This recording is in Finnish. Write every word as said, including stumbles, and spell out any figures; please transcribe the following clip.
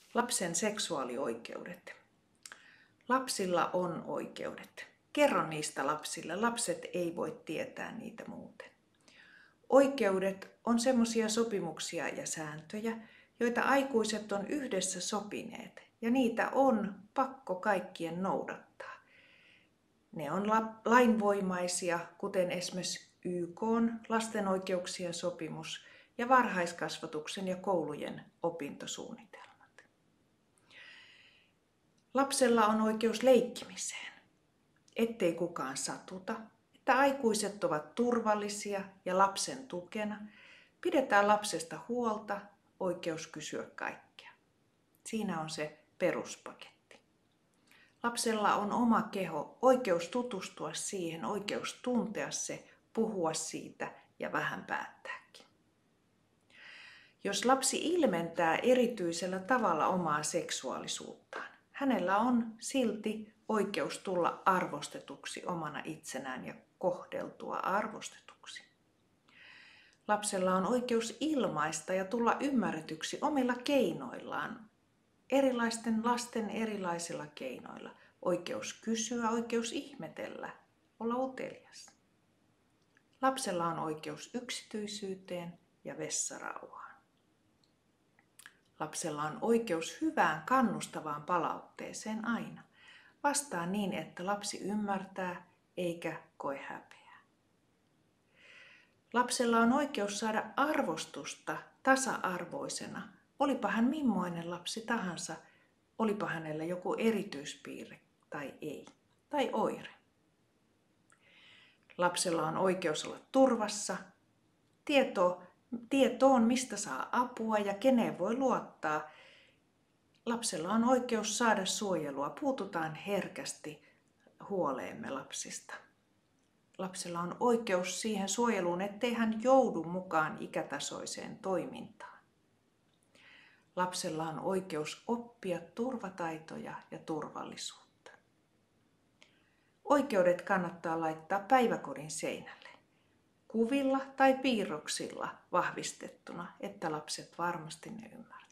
Lapsen seksuaalioikeudet. Lapsilla on oikeudet. Kerro niistä lapsille. Lapset ei voi tietää niitä muuten. Oikeudet on semmoisia sopimuksia ja sääntöjä, joita aikuiset on yhdessä sopineet, ja niitä on pakko kaikkien noudattaa. Ne on lainvoimaisia, kuten esimerkiksi Y K:n lasten oikeuksien sopimus ja varhaiskasvatuksen ja koulujen opintosuunnitelmat. Lapsella on oikeus leikkimiseen, ettei kukaan satuta, että aikuiset ovat turvallisia ja lapsen tukena. Pidetään lapsesta huolta, oikeus kysyä kaikkea. Siinä on se peruspaketti. Lapsella on oma keho, oikeus tutustua siihen, oikeus tuntea se, puhua siitä ja vähän päättääkin. Jos lapsi ilmentää erityisellä tavalla omaa seksuaalisuuttaan, hänellä on silti oikeus tulla arvostetuksi omana itsenään ja kohdeltua arvostetuksi. Lapsella on oikeus ilmaista ja tulla ymmärretyksi omilla keinoillaan, erilaisten lasten erilaisilla keinoilla. Oikeus kysyä, oikeus ihmetellä, olla utelias. Lapsella on oikeus yksityisyyteen ja vessarauhaan. Lapsella on oikeus hyvään kannustavaan palautteeseen aina. Vastaa niin, että lapsi ymmärtää eikä koe häpeää. Lapsella on oikeus saada arvostusta tasa-arvoisena, olipa hän mimmoinen lapsi tahansa, olipa hänellä joku erityispiirre tai ei, tai oire. Lapsella on oikeus olla turvassa, tieto, tietoon mistä saa apua ja keneen voi luottaa. Lapsella on oikeus saada suojelua, puututaan herkästi huoleemme lapsista. Lapsella on oikeus siihen suojeluun, ettei hän joudu mukaan ikätasoiseen toimintaan. Lapsella on oikeus oppia turvataitoja ja turvallisuutta. Oikeudet kannattaa laittaa päiväkodin seinälle, kuvilla tai piirroksilla vahvistettuna, että lapset varmasti ne ymmärtävät.